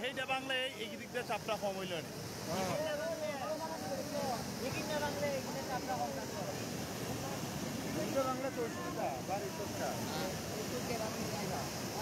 সেইটা বাংলা এই দিক দিয়ে চাপটা কম হইল না বাংলা 64 বাড়ি 64